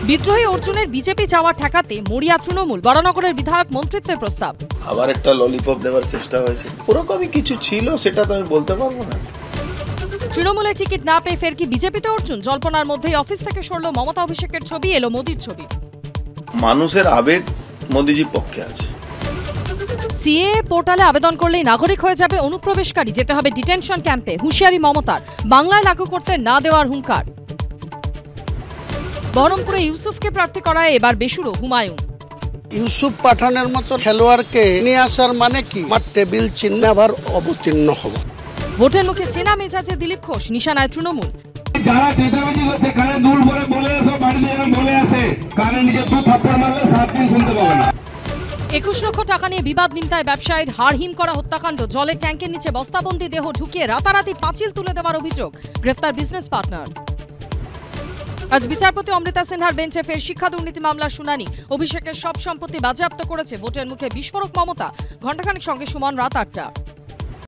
বিদ্রোহী অর্জুনের বিজেপি যাওয়া ঠেকাতে মরিয়া তৃণমূল, বরানগরের বিধায়ক মন্ত্রিত্বের প্রস্তাব। আবার একটা ললিপপ দেওয়ার চেষ্টা হয়েছে, ওরকমই কিছু ছিল, সেটা তো আমি বলতে পারবো না। তৃণমূলের টিকিট না পেয়ে ফের কি বিজেপিতে অর্জুন? জল্পনার মধ্যেই অফিস থেকে সরল মমতা অভিষেকের ছবি, এলো মোদির ছবি। মানুষের আবেগ মোদিজির পক্ষে আছে। সিএ পোর্টালে আবেদন করলেই নাগরিক হয়ে যাবে অনুপ্রবেশকারী, যেতে হবে ডিটেনশন ক্যাম্পে, হুঁশিয়ারি মমতার। বাংলায় লাগু করতে না দেওয়ার হুঙ্কার। বহরমপুরে ইউসুফকে প্রার্থী করায় এবার বেসুরো হুমায়ুন। ইউসুফ পাঠানের মতো খেলোয়াড়কে নিয়ে আসার মানে কি? আমার টেবিল চিহ্ন আবার অবতীর্ণ হব। ভোটের মুখে চেনা মেজাজে দিলীপ ঘোষ, নিশানায় তৃণমূল। যারা চেঁচামেচি করছে, কানে দুল ভরে বলে আসো, বাড়িতে যেন বলে আসে, কানে নিজে 2 থাপ্পড় মারলে 7 দিন শুনতে পাবে না। 21 লক্ষ টাকা নিয়ে বিবাদ নিমতায় ব্যবসায়ীর হাড়হিম করা হত্যাকাণ্ড। জলের ট্যাঙ্কের নিচে বস্তাবন্দি দেহ ঢুকিয়ে রাতারাতি পাঁচিল তুলে দেওয়ার অভিযোগ। গ্রেফতার বিজনেস পার্টনার। আজ বিচারপতি অমৃতা সিনহার বেঞ্চে ফের শিক্ষা দুর্নীতি মামলার শুনানি। অভিষেকের সব সম্পত্তি বাজেয়াপ্ত করেছে ভোটের মুখে বিস্ফোরক মমতা। ঘণ্টাখানেক সঙ্গে সুমন, রাত 8টা।